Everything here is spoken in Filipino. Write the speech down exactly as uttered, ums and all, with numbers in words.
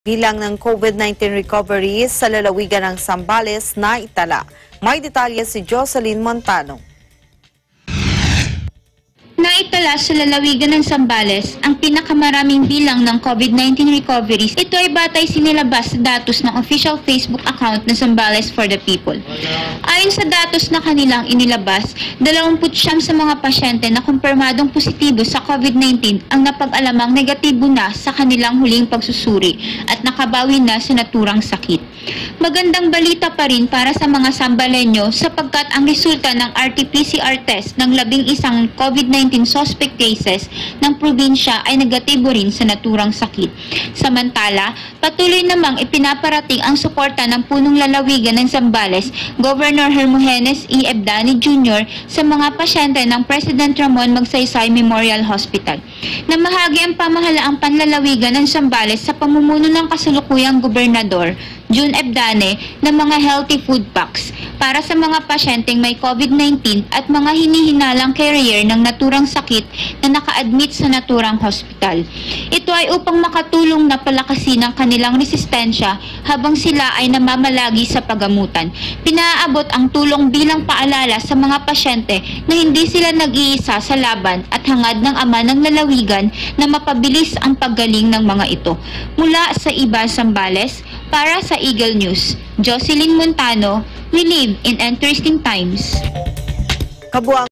Bilang ng COVID nineteen recoveries sa lalawigan ng Zambales, naitala. May detalye si Jocelyn Montano. Naitala sa lalawigan ng Zambales ang pinakamaraming bilang ng COVID nineteen recoveries. Ito ay batay sinilabas sa datos ng official Facebook account ng Zambales for the People. Ayon sa datos na kanilang inilabas, dalawampu't siyam sa mga pasyente na kumpirmadong positibo sa COVID nineteen ang napag-alamang negatibo na sa kanilang huling pagsusuri at nakabawi na sa naturang sakit. Magandang balita pa rin para sa mga Sambalenyo sapagkat ang resulta ng R T P C R test ng labing isang COVID nineteen suspect cases ng probinsya ay negatibo rin sa naturang sakit. Samantala, patuloy namang ipinaparating ang suporta ng punong lalawigan ng Zambales, Governor Hermogenes E. Ebdani Junior sa mga pasyente ng President Ramon Magsaysay Memorial Hospital. Namahagi ang pamahalaang panlalawigan ng Zambales sa pamumuno ng kasalukuyang gobernador, June Ebdane, ng mga healthy food packs para sa mga pasyenteng may COVID nineteen at mga hinihinalang carrier ng naturang sakit na naka-admit sa naturang hospital. Ito ay upang makatulong na palakasin ang kanilang resistensya habang sila ay namamalagi sa pagamutan. Pinaabot ang tulong bilang paalala sa mga pasyente na hindi sila nag-iisa sa laban at hangad ng ama ng lalawigan na mapabilis ang paggaling ng mga ito. Mula sa Iba, Zambales, para sa Eagle News, Jocelyn Montano, we live in interesting times. Kabuang